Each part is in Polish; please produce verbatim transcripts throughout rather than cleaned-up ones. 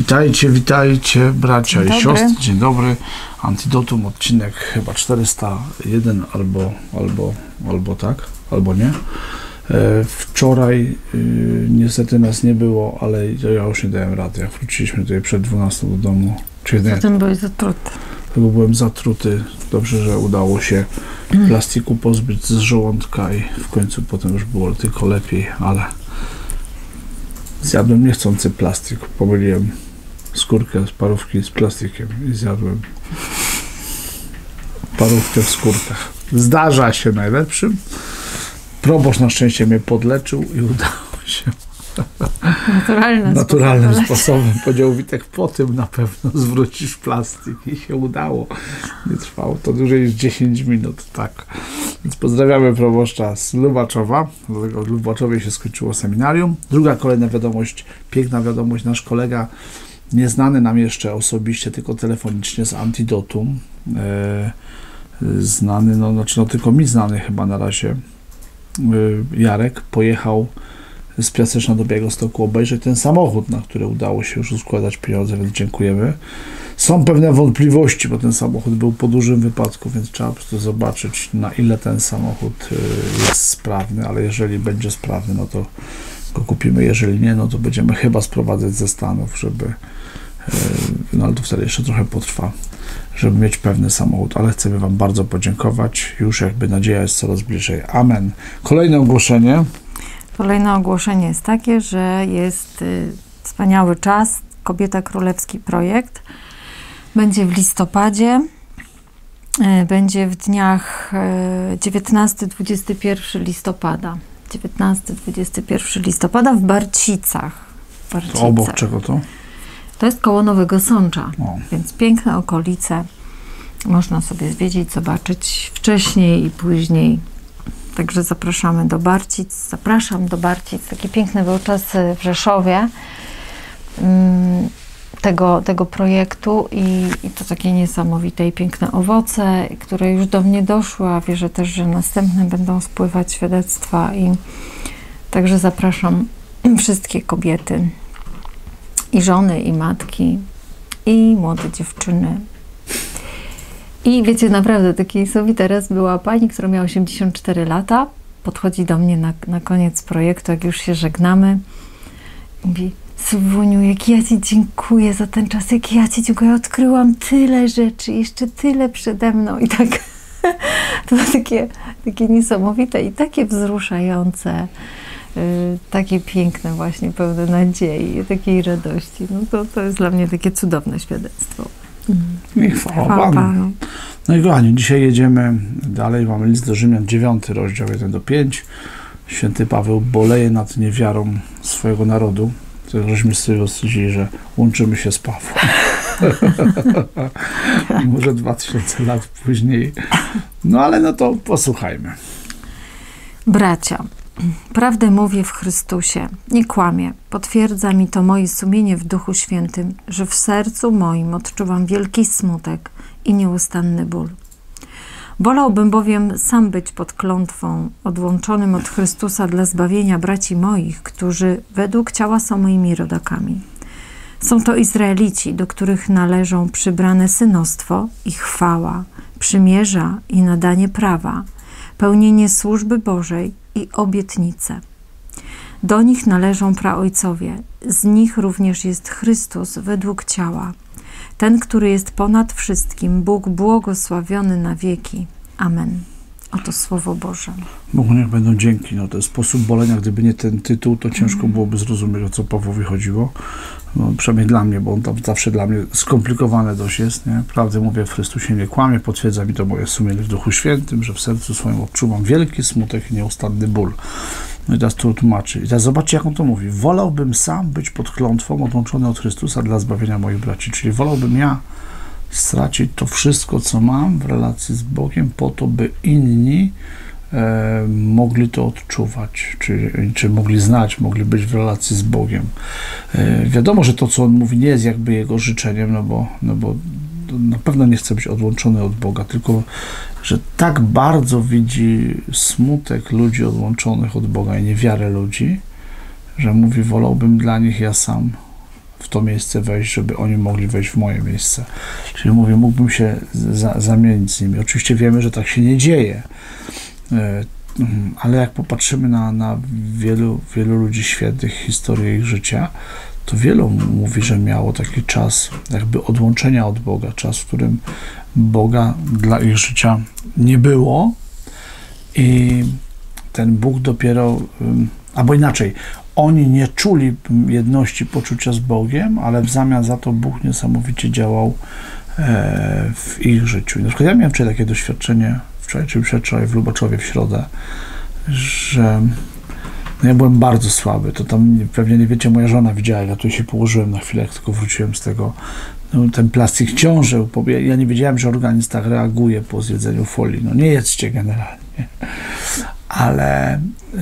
Witajcie, witajcie bracia Dzień i siostry. Dzień dobry. Antidotum, odcinek chyba czterysta jeden albo, albo, albo tak, albo nie. E, wczoraj y, niestety nas nie było, ale ja już nie dałem rady. Jak wróciliśmy tutaj przed dwunastą do domu. Zatem byłeś zatruty. Tego byłem zatruty. Dobrze, że udało się plastiku pozbyć z żołądka i w końcu potem już było tylko lepiej, ale zjadłem niechcący plastik. Pomyliłem skórkę z parówki z plastikiem i zjadłem parówkę w skórkach. Zdarza się najlepszym. Proboszcz na szczęście mnie podleczył i udało się Naturalnym, naturalnym sposobem. sposobem. Powiedział Witek, po tym na pewno zwrócisz plastik i się udało. Nie trwało to dłużej niż dziesięć minut, tak. Więc pozdrawiamy proboszcza z Lubaczowa. Dlatego w Lubaczowie się skończyło seminarium. Druga kolejna wiadomość, piękna wiadomość. Nasz kolega, nieznany nam jeszcze osobiście, tylko telefonicznie z Antidotum, e, znany, no, znaczy no tylko mi znany chyba na razie, e, Jarek, pojechał z Piaseczna do Białegostoku obejrzeć ten samochód, na który udało się już składać pieniądze, więc dziękujemy. Są pewne wątpliwości, bo ten samochód był po dużym wypadku, więc trzeba po prostu zobaczyć, na ile ten samochód jest sprawny, ale jeżeli będzie sprawny, no to go kupimy, jeżeli nie, no to będziemy chyba sprowadzać ze Stanów, żeby, no ale to wtedy jeszcze trochę potrwa, żeby mieć pewny samochód, ale chcemy Wam bardzo podziękować. Już jakby nadzieja jest coraz bliżej. Amen. Kolejne ogłoszenie. Kolejne ogłoszenie jest takie, że jest y, wspaniały czas. Kobieta Królewski projekt. Będzie w listopadzie. Y, będzie w dniach y, dziewiętnastego do dwudziestego pierwszego listopada. dziewiętnastego do dwudziestego pierwszego listopada w Barcicach. Barcicach. To obok czego to? To jest koło Nowego Sącza, O. więc piękne okolice. Można sobie zwiedzić, zobaczyć wcześniej i później. Także zapraszamy do Barcic. Zapraszam do Barcic. Taki piękny był czas w Rzeszowie um, tego, tego projektu i, i to takie niesamowite i piękne owoce, które już do mnie doszły, a wierzę też, że następne będą spływać świadectwa i także zapraszam wszystkie kobiety i żony, i matki, i młode dziewczyny. I wiecie, naprawdę taki niesamowity. Raz była pani, która miała osiemdziesiąt cztery lata, podchodzi do mnie na, na koniec projektu, jak już się żegnamy. Mówi: Sylwuniu, jak ja Ci dziękuję za ten czas, jak ja Ci dziękuję. Ja odkryłam tyle rzeczy, jeszcze tyle przede mną. I tak to było takie, takie niesamowite i takie wzruszające, yy, takie piękne właśnie, pełne nadziei, takiej radości. No to, to jest dla mnie takie cudowne świadectwo. I chwała Panu. No i kochani, dzisiaj jedziemy dalej. Mamy list do Rzymian, dziewiąty rozdział, jeden do pięciu. Święty Paweł boleje nad niewiarą swojego narodu. To żeśmy sobie stwierdzili, że łączymy się z Pawłem. Może dwa tysiące lat później. No ale no to posłuchajmy. Bracia, prawdę mówię w Chrystusie, nie kłamię. Potwierdza mi to moje sumienie w Duchu Świętym, że w sercu moim odczuwam wielki smutek i nieustanny ból. Wolałbym bowiem sam być pod klątwą, odłączonym od Chrystusa dla zbawienia braci moich, którzy według ciała są moimi rodakami. Są to Izraelici, do których należą przybrane synostwo i chwała, przymierza i nadanie prawa, pełnienie służby Bożej i obietnice. Do nich należą praojcowie, z nich również jest Chrystus według ciała, ten, który jest ponad wszystkim, Bóg błogosławiony na wieki. Amen. Oto Słowo Boże. Bogu niech będą dzięki. No, to jest sposób bolenia. Gdyby nie ten tytuł, to ciężko byłoby zrozumieć, o co Pawłowi chodziło. No, przynajmniej dla mnie, bo on tam zawsze dla mnie skomplikowane dość jest. Nie? Prawdę mówię w Chrystusie, nie kłamię. Potwierdza mi to moje sumienie w Duchu Świętym, że w sercu swoim odczuwam wielki smutek i nieustanny ból. No i teraz to tłumaczy. I teraz zobaczcie, jak on to mówi. Wolałbym sam być pod klątwą, odłączony od Chrystusa dla zbawienia moich braci. Czyli wolałbym ja stracić to wszystko, co mam w relacji z Bogiem, po to, by inni e, mogli to odczuwać, czy, czy mogli znać, mogli być w relacji z Bogiem. E, wiadomo, że to, co on mówi, nie jest jakby jego życzeniem, no bo, no bo na pewno nie chce być odłączony od Boga, tylko że tak bardzo widzi smutek ludzi odłączonych od Boga i niewiarę ludzi, że mówi, wolałbym dla nich ja sam w to miejsce wejść, żeby oni mogli wejść w moje miejsce. Czyli mówię, mógłbym się za, zamienić z nimi. Oczywiście wiemy, że tak się nie dzieje, ale jak popatrzymy na, na wielu, wielu ludzi świetnych, historię ich życia, to wielu mówi, że miało taki czas jakby odłączenia od Boga, czas, w którym Boga dla ich życia nie było i ten Bóg dopiero, albo inaczej, oni nie czuli jedności poczucia z Bogiem, ale w zamian za to Bóg niesamowicie działał w ich życiu. I na przykład ja miałem wczoraj takie doświadczenie, wczoraj czy przedwczoraj w Lubaczowie w środę, że no ja byłem bardzo słaby. To tam pewnie nie wiecie, moja żona widziała, ja tu się położyłem na chwilę, jak tylko wróciłem z tego. No, ten plastik ciążył. Ja nie wiedziałem, że organizm tak reaguje po zjedzeniu folii. No nie jedzcie generalnie. Ale yy,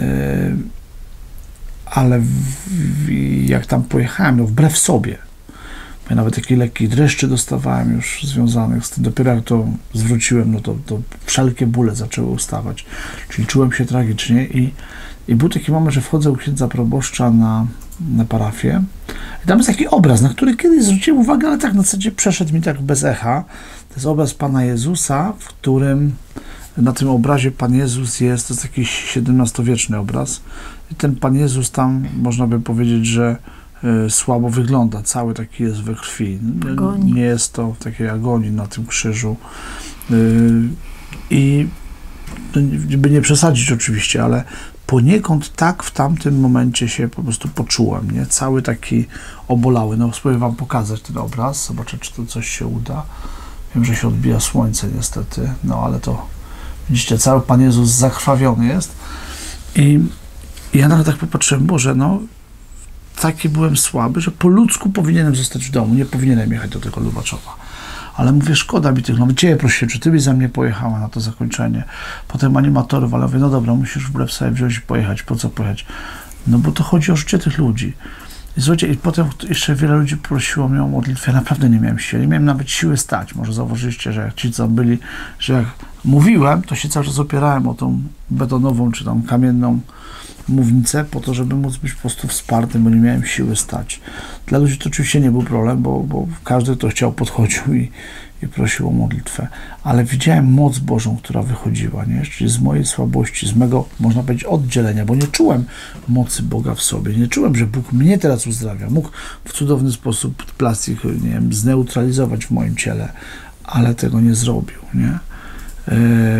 ale w, w, jak tam pojechałem, no wbrew sobie, ja nawet takie lekkie dreszcze dostawałem już związanych z tym. Dopiero jak to zwróciłem, no to, to wszelkie bóle zaczęły ustawać. Czyli czułem się tragicznie i, i był taki moment, że wchodzę u księdza proboszcza na, na parafię i tam jest taki obraz, na który kiedyś zwróciłem uwagę, ale tak na zasadzie przeszedł mi tak bez echa. To jest obraz Pana Jezusa, w którym na tym obrazie Pan Jezus jest, to jest jakiś siedemnastowieczny obraz i ten Pan Jezus tam, można by powiedzieć, że y, słabo wygląda, cały taki jest we krwi. Agonii. Nie jest to w takiej agonii na tym krzyżu. Y, I by nie przesadzić oczywiście, ale poniekąd tak w tamtym momencie się po prostu poczułem, nie? Cały taki obolały. No spróbuję wam pokazać ten obraz, zobaczę, czy to coś się uda. Wiem, że się odbija słońce niestety, no ale to widzicie, cały Pan Jezus zakrwawiony jest. I, i ja nawet tak popatrzyłem, Boże, no taki byłem słaby, że po ludzku powinienem zostać w domu, nie powinienem jechać do tego Lubaczowa. Ale mówię, szkoda mi tych, no Ciebie prosiłem, czy Ty byś za mnie pojechała na to zakończenie. Potem animatorów, ale mówię, no dobra, musisz wbrew sobie wziąć i pojechać. Po co pojechać? No bo to chodzi o życie tych ludzi. I słuchajcie, i potem jeszcze wiele ludzi prosiło mnie o modlitwę. Ja naprawdę nie miałem siły, nie miałem nawet siły stać. Może zauważyliście, że jak ci, co byli, że jak mówiłem, to się cały czas opierałem o tą betonową, czy tam kamienną mównicę, po to, żeby móc być po prostu wspartym, bo nie miałem siły stać. Dla ludzi to oczywiście nie był problem, bo, bo każdy, kto chciał, podchodził i, i prosił o modlitwę. Ale widziałem moc Bożą, która wychodziła, nie? Czyli z mojej słabości, z mego, można powiedzieć, oddzielenia, bo nie czułem mocy Boga w sobie. Nie czułem, że Bóg mnie teraz uzdrawia. Mógł w cudowny sposób plastik, nie wiem, zneutralizować w moim ciele, ale tego nie zrobił, nie? Yy,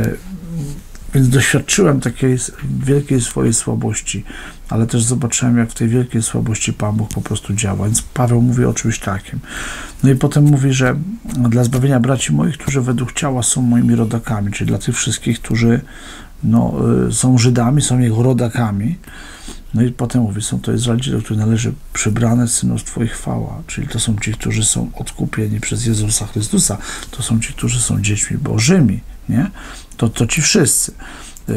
Więc doświadczyłem takiej wielkiej swojej słabości, ale też zobaczyłem, jak w tej wielkiej słabości Pan Bóg po prostu działa. Więc Paweł mówi o czymś takim. No i potem mówi, że dla zbawienia braci moich, którzy według ciała są moimi rodakami, czyli dla tych wszystkich, którzy no, są Żydami, są jego rodakami. No i potem mówi, są to Izraelici, do których należy przybrane synostwo i chwała, czyli to są ci, którzy są odkupieni przez Jezusa Chrystusa, to są ci, którzy są dziećmi Bożymi, nie? To, to ci wszyscy. Yy,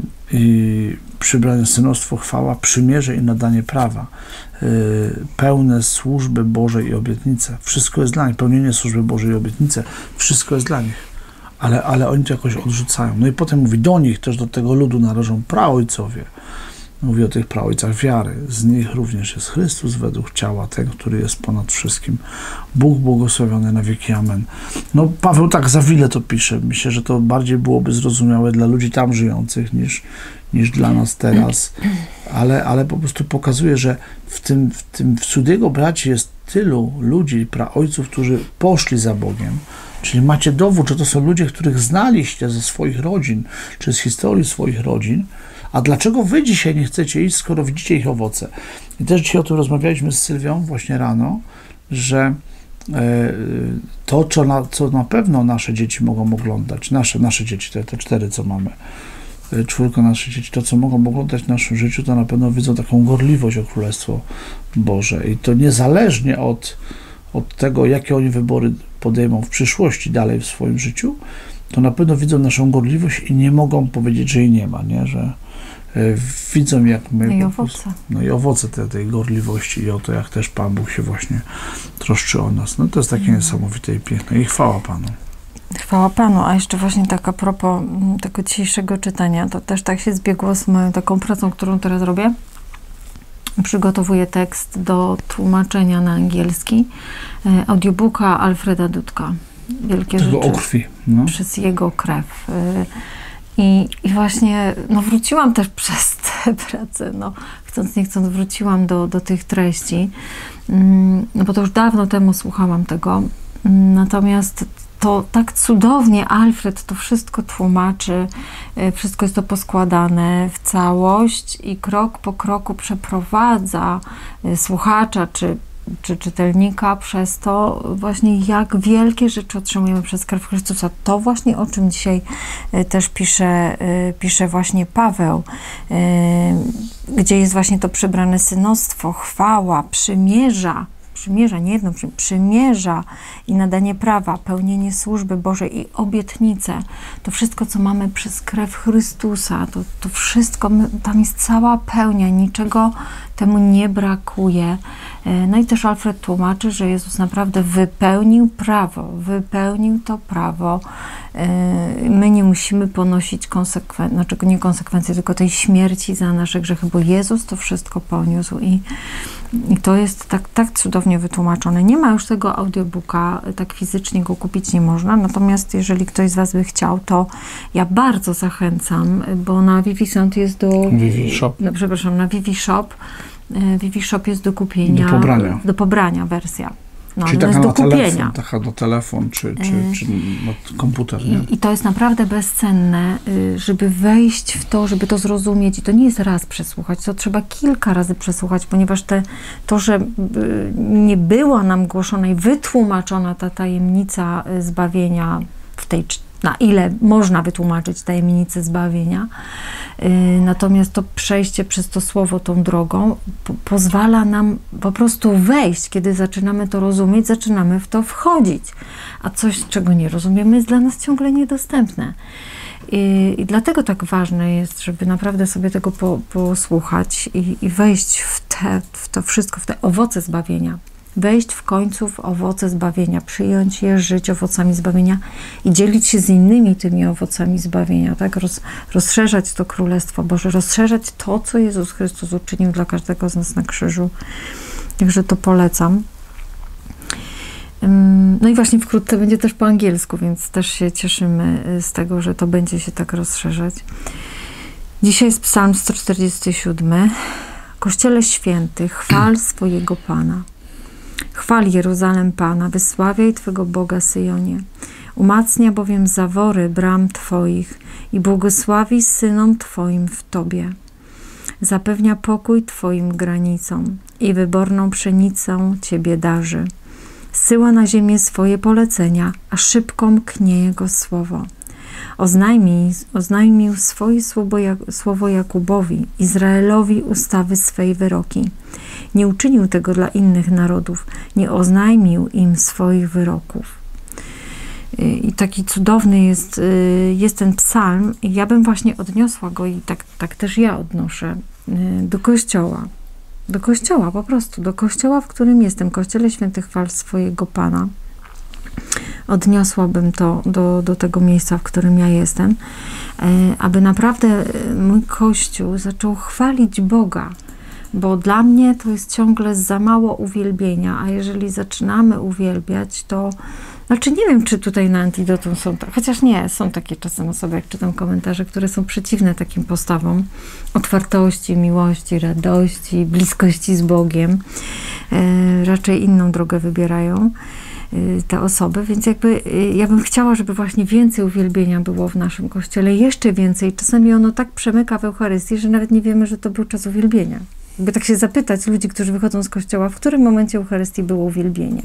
I przybrane synostwo, chwała, przymierze i nadanie prawa, yy, pełne służby Bożej i obietnice. Wszystko jest dla nich, pełnienie służby Bożej i obietnice, wszystko jest dla nich. Ale, ale oni to jakoś odrzucają. No i potem mówi, do nich też, do tego ludu należą praojcowie. Mówi o tych praojcach wiary. Z nich również jest Chrystus według ciała, ten, który jest ponad wszystkim. Bóg błogosławiony na wieki. Amen. No Paweł tak za wiele to pisze. Myślę, że to bardziej byłoby zrozumiałe dla ludzi tam żyjących niż, niż dla nas teraz. Ale, ale po prostu pokazuje, że w tym, w tym wśród jego braci jest tylu ludzi, praojców, którzy poszli za Bogiem. Czyli macie dowód, że to są ludzie, których znaliście ze swoich rodzin, czy z historii swoich rodzin. A dlaczego wy dzisiaj nie chcecie iść, skoro widzicie ich owoce? I też dzisiaj o tym rozmawialiśmy z Sylwią właśnie rano, że to, co na, co na pewno nasze dzieci mogą oglądać, nasze, nasze dzieci, te, te cztery, co mamy, czwórka naszych dzieci, to, co mogą oglądać w naszym życiu, to na pewno widzą taką gorliwość o Królestwo Boże. I to niezależnie od, od tego, jakie oni wybory podejmą w przyszłości dalej w swoim życiu, to na pewno widzą naszą gorliwość i nie mogą powiedzieć, że jej nie ma, nie? Że y, widzą, jak my... No i owoce. No i owoce te, tej gorliwości i o to, jak też Pan Bóg się właśnie troszczy o nas. No to jest takie mm. niesamowite i piękne. I chwała Panu. Chwała Panu. A jeszcze właśnie tak a propos tego dzisiejszego czytania, to też tak się zbiegło z moją taką pracą, którą teraz robię, przygotowuję tekst do tłumaczenia na angielski audiobooka Alfreda Dudka. Wielkie Tego rzeczy o krwi. No. Przez jego krew. I, I właśnie no, wróciłam też przez tę pracę, no, chcąc nie chcąc wróciłam do, do tych treści, no bo to już dawno temu słuchałam tego, natomiast to tak cudownie Alfred to wszystko tłumaczy, wszystko jest to poskładane w całość i krok po kroku przeprowadza słuchacza czy czy czytelnika przez to właśnie, jak wielkie rzeczy otrzymujemy przez krew Chrystusa. To właśnie, o czym dzisiaj też pisze, pisze właśnie Paweł, gdzie jest właśnie to przybrane synostwo, chwała, przymierza, przymierza, nie jedno, przymierza i nadanie prawa, pełnienie służby Bożej i obietnice. To wszystko, co mamy przez krew Chrystusa, to, to wszystko, tam jest cała pełnia, niczego temu nie brakuje. No i też Alfred tłumaczy, że Jezus naprawdę wypełnił prawo, wypełnił to prawo. My nie musimy ponosić konsekwencji, znaczy nie konsekwencji, tylko tej śmierci za nasze grzechy, bo Jezus to wszystko poniósł i, i to jest tak, tak cudownie wytłumaczone. Nie ma już tego audiobooka, tak fizycznie go kupić nie można, natomiast jeżeli ktoś z Was by chciał, to ja bardzo zachęcam, bo na Vivi Sound jest do... Vivi Shop. No, przepraszam, na Vivi Shop Vivi Shop jest do kupienia. Do pobrania. Do pobrania wersja. No, Czyli taka taka do na kupienia. telefon, taka do telefon, czy, czy, czy na komputer. Nie? I, I to jest naprawdę bezcenne, żeby wejść w to, żeby to zrozumieć. I to nie jest raz przesłuchać, to trzeba kilka razy przesłuchać, ponieważ te, to, że nie była nam głoszona i wytłumaczona ta tajemnica zbawienia w tej, na ile można wytłumaczyć tajemnicę zbawienia, natomiast to przejście przez to słowo tą drogą po pozwala nam po prostu wejść. Kiedy zaczynamy to rozumieć, zaczynamy w to wchodzić. A coś, czego nie rozumiemy, jest dla nas ciągle niedostępne. I, i dlatego tak ważne jest, żeby naprawdę sobie tego po, posłuchać i, i wejść w, te, w to wszystko, w te owoce zbawienia. Wejść w końcu w owoce zbawienia, przyjąć je, żyć owocami zbawienia i dzielić się z innymi tymi owocami zbawienia, tak? Roz, rozszerzać to Królestwo Boże, rozszerzać to, co Jezus Chrystus uczynił dla każdego z nas na krzyżu. Także to polecam. No i właśnie wkrótce będzie też po angielsku, więc też się cieszymy z tego, że to będzie się tak rozszerzać. Dzisiaj jest Psalm sto czterdziesty siódmy. Kościele święty, chwal swojego Pana. Chwal Jeruzalem Pana, wysławiaj Twego Boga Syjonie. Umacnia bowiem zawory bram Twoich i błogosławi synom Twoim w Tobie. Zapewnia pokój Twoim granicom i wyborną pszenicę Ciebie darzy. Zsyła na ziemię swoje polecenia, a szybko mknie Jego słowo. Oznajmił, oznajmił swoje słowo, słowo Jakubowi, Izraelowi ustawy swej wyroki. Nie uczynił tego dla innych narodów, nie oznajmił im swoich wyroków. I taki cudowny jest, jest ten psalm. I ja bym właśnie odniosła go, i tak, tak też ja odnoszę, do Kościoła. Do Kościoła po prostu, do Kościoła, w którym jestem, Kościele Święty, chwal swojego Pana. Odniosłabym to do, do tego miejsca, w którym ja jestem, aby naprawdę mój Kościół zaczął chwalić Boga, bo dla mnie to jest ciągle za mało uwielbienia, a jeżeli zaczynamy uwielbiać, to znaczy nie wiem, czy tutaj na Antidotum są, chociaż nie, są takie czasem osoby, jak czytam komentarze, które są przeciwne takim postawom otwartości, miłości, radości, bliskości z Bogiem, e, raczej inną drogę wybierają te osoby, więc jakby ja bym chciała, żeby właśnie więcej uwielbienia było w naszym Kościele, jeszcze więcej. Czasami ono tak przemyka w Eucharystii, że nawet nie wiemy, że to był czas uwielbienia. Jakby tak się zapytać ludzi, którzy wychodzą z Kościoła, w którym momencie Eucharystii było uwielbienie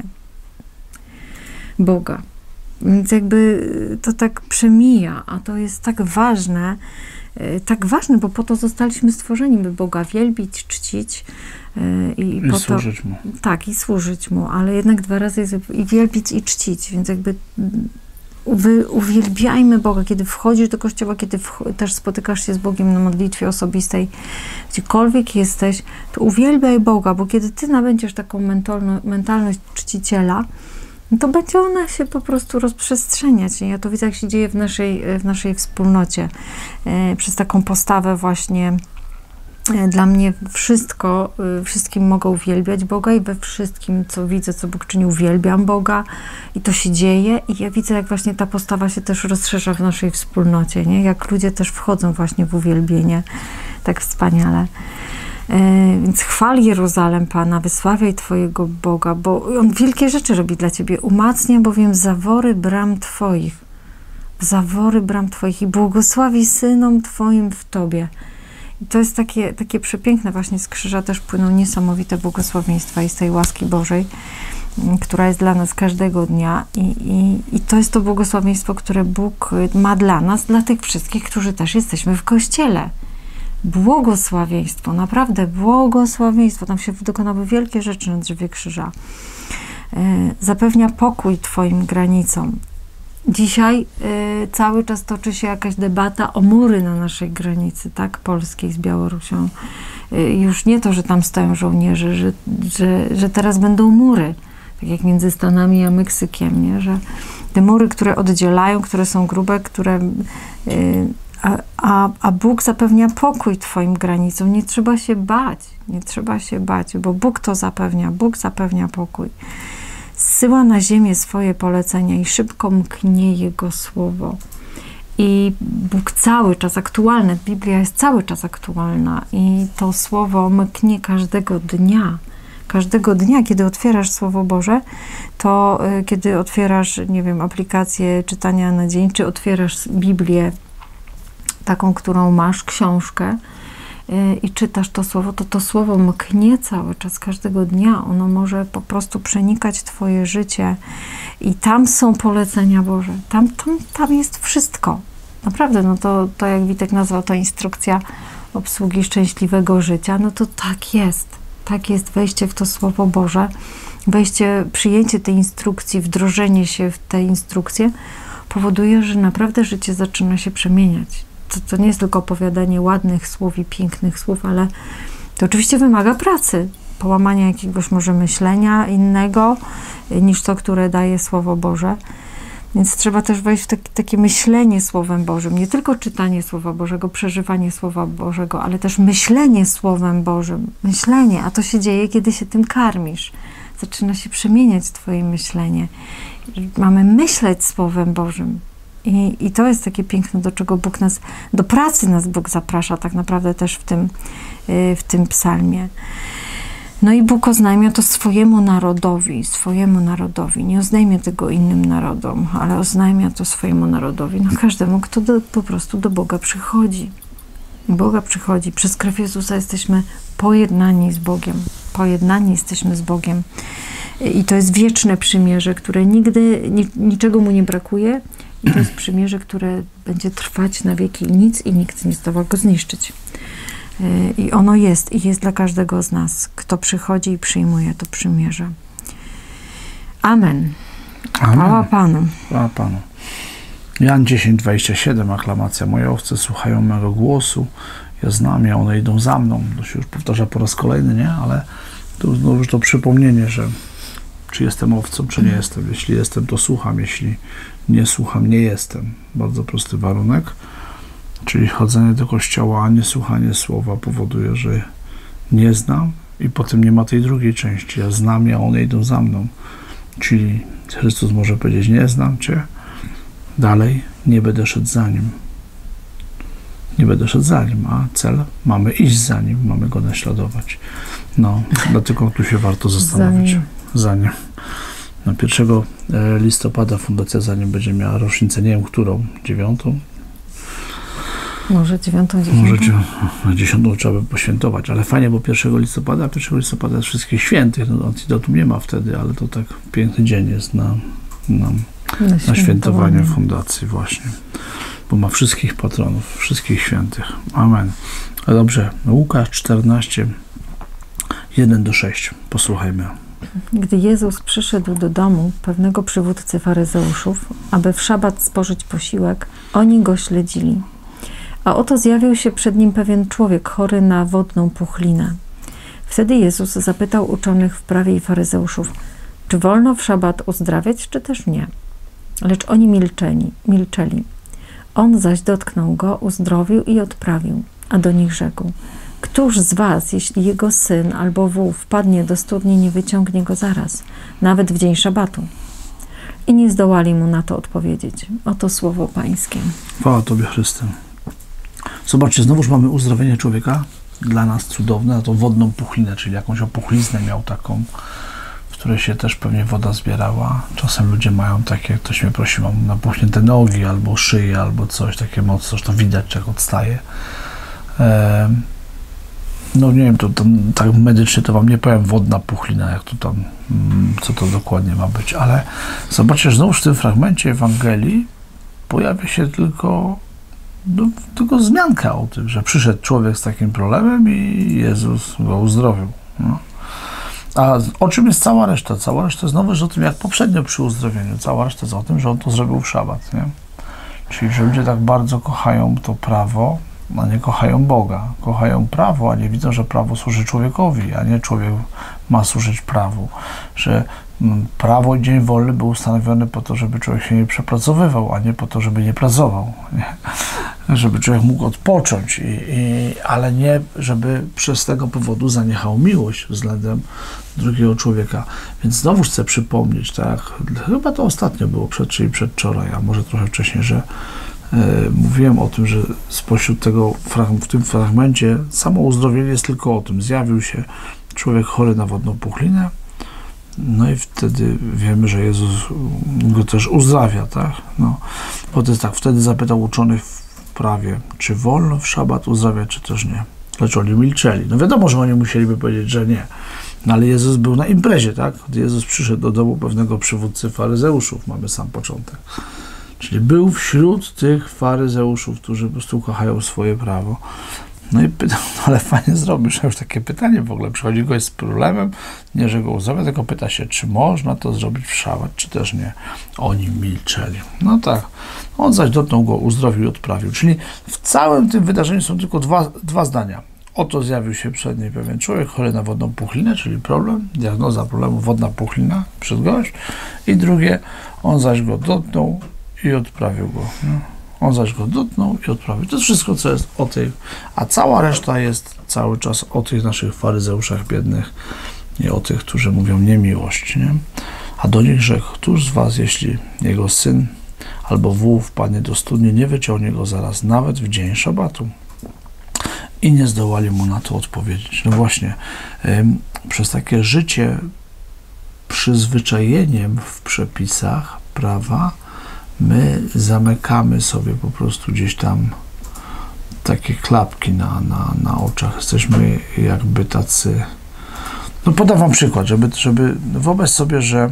Boga. Więc jakby to tak przemija, a to jest tak ważne, tak ważne, bo po to zostaliśmy stworzeni, by Boga wielbić, czcić i, i, I po służyć to, Mu. Tak, i służyć Mu, ale jednak dwa razy jest i wielbić, i czcić, więc jakby wy, uwielbiajmy Boga, kiedy wchodzisz do Kościoła, kiedy też spotykasz się z Bogiem na modlitwie osobistej, gdziekolwiek jesteś, to uwielbiaj Boga, bo kiedy ty nabędziesz taką mentalno, mentalność czciciela, to będzie ona się po prostu rozprzestrzeniać. Ja to widzę, jak się dzieje w naszej, w naszej wspólnocie. E, przez taką postawę właśnie Dla mnie wszystko, wszystkim mogę uwielbiać Boga i we wszystkim, co widzę, co Bóg czyni, uwielbiam Boga i to się dzieje i ja widzę, jak właśnie ta postawa się też rozszerza w naszej wspólnocie, nie? Jak ludzie też wchodzą właśnie w uwielbienie tak wspaniale. Więc chwal Jeruzalem Pana, wysławiaj Twojego Boga, bo On wielkie rzeczy robi dla Ciebie. Umacnia bowiem zawory bram Twoich, zawory bram Twoich i błogosławi synom Twoim w Tobie. I to jest takie, takie przepiękne, właśnie z krzyża też płyną niesamowite błogosławieństwa i z tej łaski Bożej, która jest dla nas każdego dnia i, i, i to jest to błogosławieństwo, które Bóg ma dla nas, dla tych wszystkich, którzy też jesteśmy w Kościele. Błogosławieństwo, naprawdę błogosławieństwo. Tam się dokonały wielkie rzeczy na drzewie krzyża. Zapewnia pokój Twoim granicom. Dzisiaj y, cały czas toczy się jakaś debata o mury na naszej granicy, tak, polskiej z Białorusią. Y, już nie to, że tam stoją żołnierze, że, że, że teraz będą mury, tak jak między Stanami a Meksykiem, nie? Że te mury, które oddzielają, które są grube, które... Y, a, a, a Bóg zapewnia pokój Twoim granicom. Nie trzeba się bać, nie trzeba się bać, bo Bóg to zapewnia, Bóg zapewnia pokój. Zsyła na ziemię swoje polecenia i szybko mknie Jego słowo. I Bóg cały czas aktualny, Biblia jest cały czas aktualna i to słowo mknie każdego dnia. Każdego dnia, kiedy otwierasz Słowo Boże, to y, kiedy otwierasz, nie wiem, aplikację czytania na dzień, czy otwierasz Biblię, taką, którą masz, książkę, i czytasz to słowo, to to słowo mknie cały czas, każdego dnia. Ono może po prostu przenikać Twoje życie i tam są polecenia Boże. Tam, tam, tam jest wszystko. Naprawdę, no to, to jak Witek nazwał, ta instrukcja obsługi szczęśliwego życia, no to tak jest. Tak jest wejście w to Słowo Boże, wejście, przyjęcie tej instrukcji, wdrożenie się w te instrukcje powoduje, że naprawdę życie zaczyna się przemieniać. To, to nie jest tylko opowiadanie ładnych słów i pięknych słów, ale to oczywiście wymaga pracy, połamania jakiegoś może myślenia innego niż to, które daje Słowo Boże. Więc trzeba też wejść w taki, takie myślenie Słowem Bożym. Nie tylko czytanie Słowa Bożego, przeżywanie Słowa Bożego, ale też myślenie Słowem Bożym. Myślenie, a to się dzieje, kiedy się tym karmisz. Zaczyna się przemieniać Twoje myślenie. Mamy myśleć Słowem Bożym. I, I to jest takie piękne, do czego Bóg nas, do pracy nas Bóg zaprasza tak naprawdę też w tym, w tym psalmie. No i Bóg oznajmia to swojemu narodowi, swojemu narodowi. Nie oznajmia tego innym narodom, ale oznajmia to swojemu narodowi. No każdemu, kto do, po prostu do Boga przychodzi. Boga przychodzi. Przez krew Jezusa jesteśmy pojednani z Bogiem. Pojednani jesteśmy z Bogiem. I to jest wieczne przymierze, które nigdy, ni, niczego mu nie brakuje. I to jest przymierze, które będzie trwać na wieki i nic i nikt nie zdoła go zniszczyć. I ono jest i jest dla każdego z nas, kto przychodzi i przyjmuje to przymierze. Amen. Chwała Panu. Chwała Panu. Jan dziesięć, dwadzieścia siedem, aklamacja. Moje owce słuchają mego głosu, ja znam je, one idą za mną. To się już powtarza po raz kolejny, nie? Ale to znowu to przypomnienie, że czy jestem owcą, czy nie jestem. Jeśli jestem, to słucham. Jeśli nie słucham, nie jestem. Bardzo prosty warunek. Czyli chodzenie do kościoła, a nie słuchanie słowa powoduje, że nie znam i potem nie ma tej drugiej części. Ja znam je, a one idą za mną. Czyli Chrystus może powiedzieć, nie znam Cię, dalej nie będę szedł za Nim. Nie będę szedł za Nim, a cel mamy iść za Nim, mamy Go naśladować. No, dlatego tu się warto zastanowić. Za Nim. Za nim. Na pierwszego listopada Fundacja Za Nim będzie miała rocznicę, nie wiem którą, dziewiątą? Może dziewiątą, dziesiątą? Może na dziesiątą trzeba by poświętować, ale fajnie, bo pierwszego listopada, pierwszego listopada jest wszystkich świętych, no antidotum nie ma wtedy, ale to tak piękny dzień jest na, na, na, na świętowanie Fundacji właśnie, bo ma wszystkich patronów, wszystkich świętych. Amen. Dobrze, Łukasz czternaście, jeden do sześciu. Posłuchajmy. Gdy Jezus przyszedł do domu pewnego przywódcy faryzeuszów, aby w szabat spożyć posiłek, oni go śledzili. A oto zjawił się przed nim pewien człowiek chory na wodną puchlinę. Wtedy Jezus zapytał uczonych w prawie i faryzeuszów, czy wolno w szabat uzdrawiać, czy też nie. Lecz oni milczeli, milczeli. On zaś dotknął go, uzdrowił i odprawił, a do nich rzekł, Któż z was, jeśli jego syn albo wół wpadnie do studni, nie wyciągnie go zaraz, nawet w dzień szabatu? I nie zdołali mu na to odpowiedzieć. Oto słowo Pańskie. Chwała Tobie, Chryste. Zobaczcie, znowuż mamy uzdrowienie człowieka, dla nas cudowne, na tą wodną puchlinę, czyli jakąś opuchliznę miał taką, w której się też pewnie woda zbierała. Czasem ludzie mają takie, ktoś mnie prosi, mam napuchnięte nogi, albo szyję, albo coś, takie mocno, że to widać, jak odstaje. E, no nie wiem, to, to tak medycznie to wam nie powiem wodna puchlina, jak to tam, co to dokładnie ma być, ale zobaczcie, że znowu w tym fragmencie Ewangelii pojawia się tylko No, tylko wzmianka o tym, że przyszedł człowiek z takim problemem i Jezus go uzdrowił. No. A o czym jest cała reszta? Cała reszta znowu jest o tym, jak poprzednio przy uzdrowieniu. Cała reszta jest o tym, że on to zrobił w szabat. Nie? Czyli, że ludzie tak bardzo kochają to prawo, a nie kochają Boga. Kochają prawo, a nie widzą, że prawo służy człowiekowi, a nie człowiek ma służyć prawu. Że prawo i dzień wolny był ustanowiony po to, żeby człowiek się nie przepracowywał, a nie po to, żeby nie pracował. Nie? Żeby człowiek mógł odpocząć, i, i, ale nie, żeby przez tego powodu zaniechał miłość względem drugiego człowieka. Więc znowu chcę przypomnieć, tak, chyba to ostatnio było, przed, czyli przedwczoraj, a może trochę wcześniej, że e, mówiłem o tym, że spośród tego, w tym fragmencie samo uzdrowienie jest tylko o tym. Zjawił się człowiek chory na wodną puchlinę, no i wtedy wiemy, że Jezus go też uzdrawia, tak? No, bo to jest tak, wtedy zapytał uczonych w prawie, czy wolno w szabat uzdrawiać, czy też nie. Lecz oni milczeli. No wiadomo, że oni musieliby powiedzieć, że nie. No ale Jezus był na imprezie, tak? Gdy Jezus przyszedł do domu pewnego przywódcy faryzeuszów, mamy sam początek. Czyli był wśród tych faryzeuszów, którzy po prostu kochają swoje prawo. No i pytał, no ale fajnie zrobisz, już takie pytanie w ogóle. Przychodzi gość z problemem, nie, że go uzdrawia, tylko pyta się, czy można to zrobić w szabat, czy też nie. Oni milczeli. No tak. On zaś dotknął go, uzdrowił i odprawił. Czyli w całym tym wydarzeniu są tylko dwa, dwa zdania. Oto zjawił się przed nim pewien człowiek chory na wodną puchlinę, czyli problem, diagnoza problemu, wodna puchlina, przed gość. I drugie, on zaś go dotknął i odprawił go. No. On zaś go dotknął i odprawił. To jest wszystko, co jest o tych, a cała reszta jest cały czas o tych naszych faryzeuszach biednych i o tych, którzy mówią niemiłość, nie? A do nich rzekł, któż z was, jeśli jego syn albo wół wpadnie do studni, nie wyciągnie go zaraz, nawet w dzień szabatu? I nie zdołali mu na to odpowiedzieć. No właśnie, ym, przez takie życie przyzwyczajeniem w przepisach prawa my zamykamy sobie po prostu gdzieś tam takie klapki na, na, na oczach. Jesteśmy jakby tacy... No podam wam przykład, żeby, żeby wyobraź sobie, że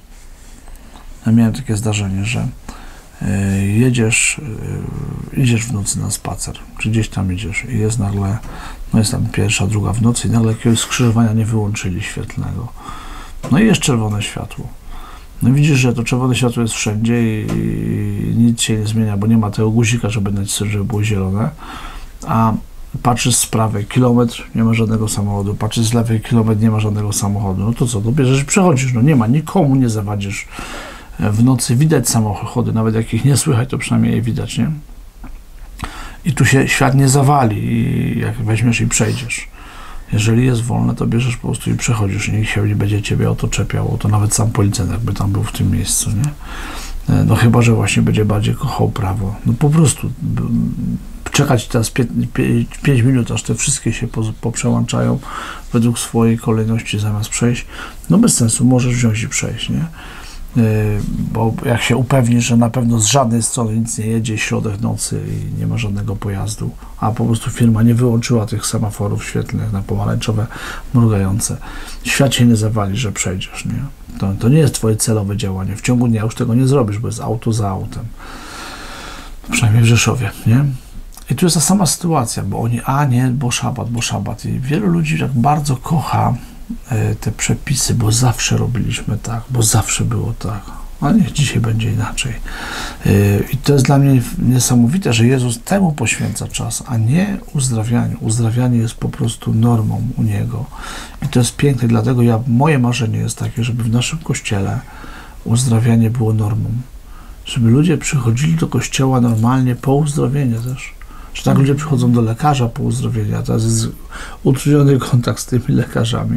ja miałem takie zdarzenie, że y, jedziesz, y, idziesz w nocy na spacer, czy gdzieś tam idziesz i jest nagle, no jest tam pierwsza, druga w nocy i nagle jakiegoś skrzyżowania nie wyłączyli świetlnego. No i jest czerwone światło. No widzisz, że to czerwone światło jest wszędzie i, i nic się nie zmienia, bo nie ma tego guzika, żeby nacisnąć, żeby było zielone, a patrzysz z prawej, kilometr, nie ma żadnego samochodu, patrzysz z lewej, kilometr, nie ma żadnego samochodu, no to co, to bierzesz i przechodzisz, no nie ma, nikomu nie zawadzisz. W nocy widać samochody, nawet jak ich nie słychać, to przynajmniej je widać, nie? I tu się świat nie zawali, i jak weźmiesz i przejdziesz. Jeżeli jest wolne, to bierzesz po prostu i przechodzisz. Nikt się nie będzie ciebie o to czepiał, to nawet sam policjant jakby tam był w tym miejscu, nie? No chyba, że właśnie będzie bardziej kochał prawo. No po prostu czekać teraz pięć minut, aż te wszystkie się poprzełączają według swojej kolejności zamiast przejść. No bez sensu, możesz wziąć i przejść, nie? Bo jak się upewnisz, że na pewno z żadnej strony nic nie jedzie, środek nocy i nie ma żadnego pojazdu, a po prostu firma nie wyłączyła tych semaforów świetlnych na pomarańczowe, mrugające, świat się nie zawali, że przejdziesz, nie? To, to nie jest twoje celowe działanie. W ciągu dnia już tego nie zrobisz, bo jest auto za autem. Przynajmniej w Rzeszowie, nie? I tu jest ta sama sytuacja, bo oni, a nie, bo szabat, bo szabat. I wielu ludzi tak bardzo kocha te przepisy, bo zawsze robiliśmy tak, bo zawsze było tak, a niech dzisiaj będzie inaczej. I to jest dla mnie niesamowite, że Jezus temu poświęca czas, a nie uzdrawianiu. Uzdrawianie jest po prostu normą u Niego. I to jest piękne, dlatego ja, moje marzenie jest takie, żeby w naszym Kościele uzdrawianie było normą. Żeby ludzie przychodzili do Kościoła normalnie po uzdrowieniu też. Że tak ludzie przychodzą do lekarza po uzdrowieniu, a teraz jest utrudniony kontakt z tymi lekarzami,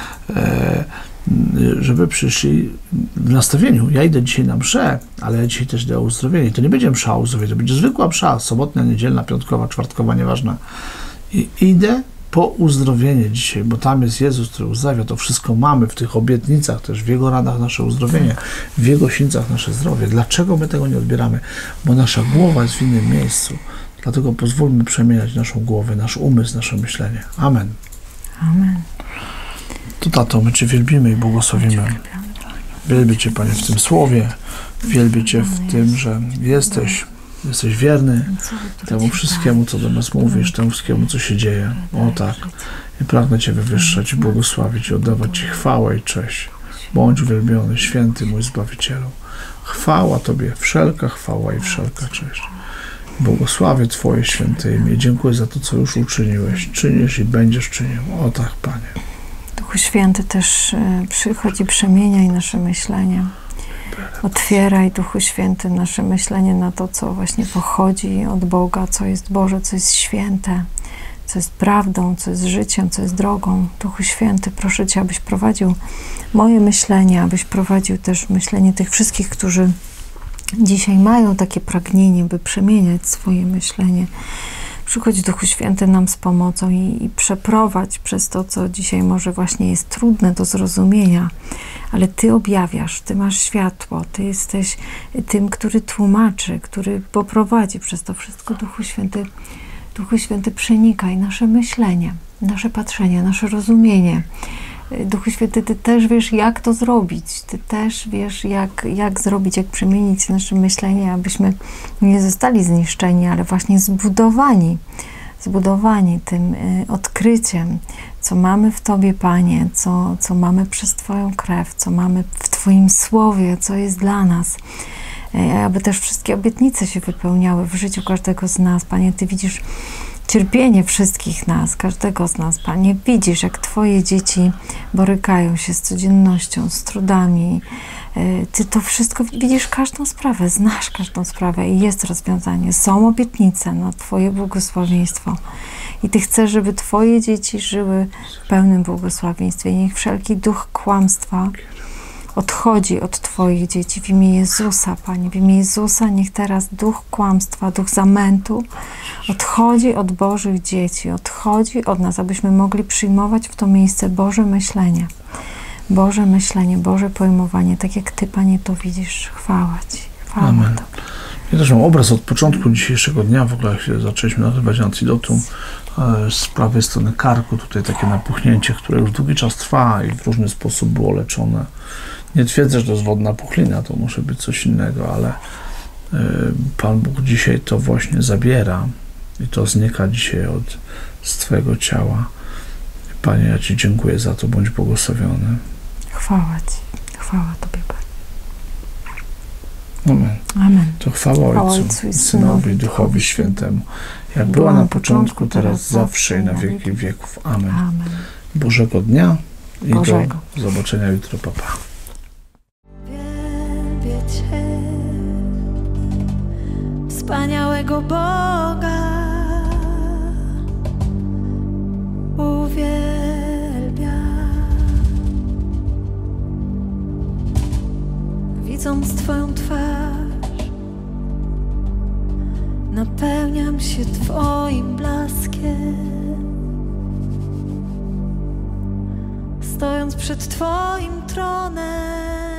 e, żeby przyszli w nastawieniu. Ja idę dzisiaj na mszę, ale ja dzisiaj też idę o uzdrowienie. To nie będzie msza o uzdrowienie, to będzie zwykła msza, sobotnia, niedzielna, piątkowa, czwartkowa, nieważna. I idę po uzdrowienie dzisiaj, bo tam jest Jezus, który uzdrawia. To wszystko mamy w tych obietnicach też, w Jego ranach nasze uzdrowienie, w Jego sińcach nasze zdrowie. Dlaczego my tego nie odbieramy? Bo nasza głowa jest w innym miejscu. Dlatego pozwólmy przemieniać naszą głowę, nasz umysł, nasze myślenie. Amen. Amen. To tato, my Cię wielbimy i błogosławimy. Wielbię Cię, Panie, w tym słowie. Wielbię Cię w tym, że jesteś, jesteś wierny temu wszystkiemu, co do nas mówisz, temu wszystkiemu, co się dzieje. O tak. I pragnę Cię wywyższać i błogosławić i oddawać Ci chwałę i cześć. Bądź uwielbiony, święty mój Zbawicielu. Chwała Tobie, wszelka chwała i wszelka cześć. Błogosławię Twoje święte imię. Dziękuję za to, co już uczyniłeś. Czynisz i będziesz czynił. O tak, Panie. Duchu Święty też przychodzi, przemieniaj nasze myślenie. Otwieraj, Duchu Święty, nasze myślenie na to, co właśnie pochodzi od Boga, co jest Boże, co jest święte, co jest prawdą, co jest życiem, co jest drogą. Duchu Święty, proszę Cię, abyś prowadził moje myślenie, abyś prowadził też myślenie tych wszystkich, którzy dzisiaj mają takie pragnienie, by przemieniać swoje myślenie. Przychodź, Duchu Święty, nam z pomocą i, i przeprowadź przez to, co dzisiaj może właśnie jest trudne do zrozumienia, ale Ty objawiasz, Ty masz światło, Ty jesteś tym, który tłumaczy, który poprowadzi przez to wszystko. Duchu Święty, Duchu Święty, przenikaj nasze myślenie, nasze patrzenie, nasze rozumienie. Duchu Święty, Ty też wiesz, jak to zrobić. Ty też wiesz, jak, jak zrobić, jak przemienić nasze myślenie, abyśmy nie zostali zniszczeni, ale właśnie zbudowani. Zbudowani tym y, odkryciem, co mamy w Tobie, Panie, co, co mamy przez Twoją krew, co mamy w Twoim Słowie, co jest dla nas. Y, aby też wszystkie obietnice się wypełniały w życiu każdego z nas. Panie, Ty widzisz cierpienie wszystkich nas, każdego z nas, Panie. Widzisz, jak Twoje dzieci borykają się z codziennością, z trudami. Ty to wszystko widzisz, każdą sprawę, znasz każdą sprawę i jest rozwiązanie. Są obietnice na Twoje błogosławieństwo. I Ty chcesz, żeby Twoje dzieci żyły w pełnym błogosławieństwie. Niech wszelki duch kłamstwa odchodzi od Twoich dzieci w imię Jezusa, Panie. W imię Jezusa niech teraz duch kłamstwa, duch zamętu odchodzi od Bożych dzieci, odchodzi od nas, abyśmy mogli przyjmować w to miejsce Boże myślenie. Boże myślenie, Boże pojmowanie, tak jak Ty, Panie, to widzisz. Chwała Ci. Chwała Amen. Tobie. Ja też mam obraz od początku dzisiejszego dnia, w ogóle jak się zaczęliśmy nagrywać Antidotum, z prawej strony karku, tutaj takie napuchnięcie, które już długi czas trwa i w różny sposób było leczone. Nie twierdzę, że to jest wodna puchlina, to może być coś innego, ale Pan Bóg dzisiaj to właśnie zabiera i to znika dzisiaj od, z Twojego ciała. Panie, ja Ci dziękuję za to, bądź błogosławiony. Chwała Ci. Chwała Tobie, Panie. Amen. Amen. To chwała Ojcu, Ojcu i Synowi i Duchowi Świętemu, jak była na początku, teraz, zawsze i na wieki wieków. Amen. Amen. Bożego dnia i Bożego. do zobaczenia jutro. Pa, pa. Wielbię Cię, wspaniałego Boga. Uwielbiam. Widząc Twoją twarz, napełniam się Twoim blaskiem. Stojąc przed Twoim tronem,